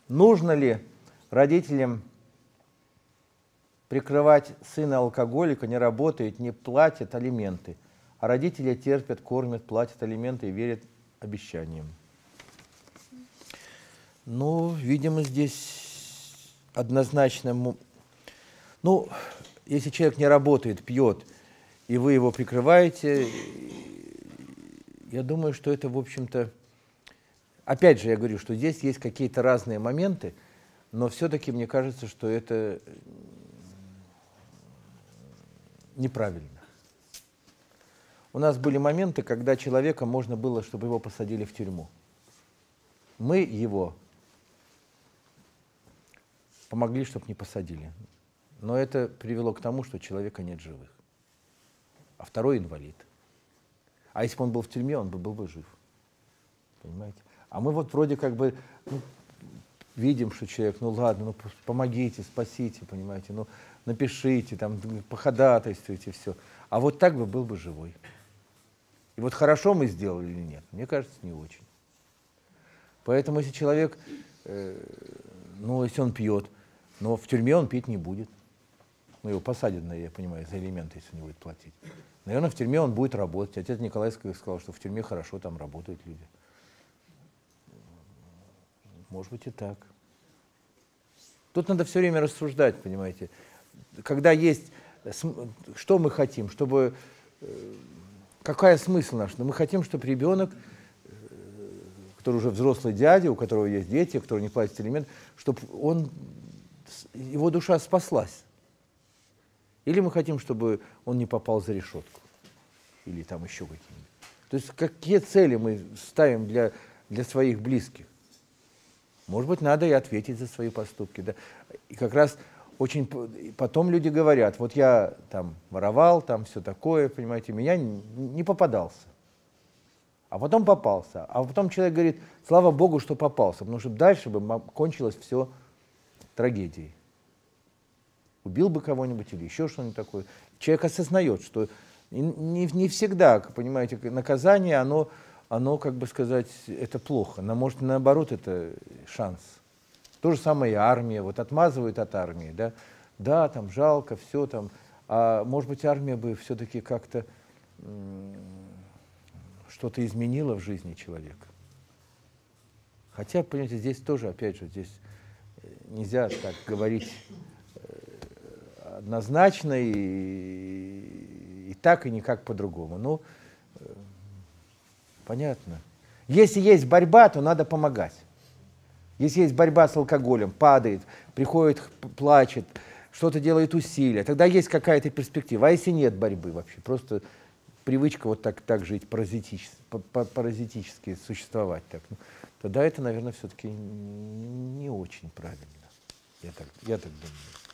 Нужно ли родителям прикрывать сына алкоголика, не работает, не платит алименты, а родители терпят, кормят, платят алименты и верят обещаниям? Ну, видимо, здесь однозначно, ну, если человек не работает, пьет, и вы его прикрываете, я думаю, что это, в общем-то, опять же, я говорю, что здесь есть какие-то разные моменты, но все-таки мне кажется, что это неправильно. У нас были моменты, когда человека можно было, чтобы его посадили в тюрьму. Мы его помогли, чтобы не посадили. Но это привело к тому, что человека нет живых. А второй инвалид. А если бы он был в тюрьме, он был бы жив. Понимаете? А мы вот вроде как бы видим, что человек, ну ладно, ну помогите, спасите, понимаете, ну напишите, там, походатайствуйте, все. А вот так бы был бы живой. И вот хорошо мы сделали или нет? Мне кажется, не очень. Поэтому если человек, ну если он пьет, но в тюрьме он пить не будет. Ну его посадят, я понимаю, за элементы, если он не будет платить. Наверное, в тюрьме он будет работать. Отец Николай сказал, что в тюрьме хорошо, там работают люди. Может быть и так. Тут надо все время рассуждать, понимаете. Когда есть, что мы хотим, чтобы, какая смысл наш? Но мы хотим, чтобы ребенок, который уже взрослый дядя, у которого есть дети, который не платит алименты, чтобы его душа спаслась. Или мы хотим, чтобы он не попал за решетку. Или там еще какие-нибудь. То есть какие цели мы ставим для своих близких? Может быть, надо и ответить за свои поступки. Да? И как раз очень потом люди говорят, вот я там воровал, там все такое, понимаете, меня не попадался. А потом попался. А потом человек говорит, слава Богу, что попался, потому что дальше бы кончилось все трагедией. Убил бы кого-нибудь или еще что-нибудь такое. Человек осознает, что не всегда, понимаете, наказание, оно, как бы сказать, это плохо. Но, может, наоборот, это шанс. То же самое и армия. Вот отмазывают от армии, да? Да, там жалко, все там. А может быть, армия бы все-таки как-то что-то изменила в жизни человека. Хотя, понимаете, здесь тоже, опять же, здесь нельзя так говорить однозначно и так, и никак по-другому. Ну, понятно. Если есть борьба, то надо помогать. Если есть борьба с алкоголем, падает, приходит, плачет, что-то делает усилия, тогда есть какая-то перспектива. А если нет борьбы вообще, просто привычка вот так жить, паразитически существовать, так, ну, тогда это, наверное, все-таки не очень правильно. Я так думаю.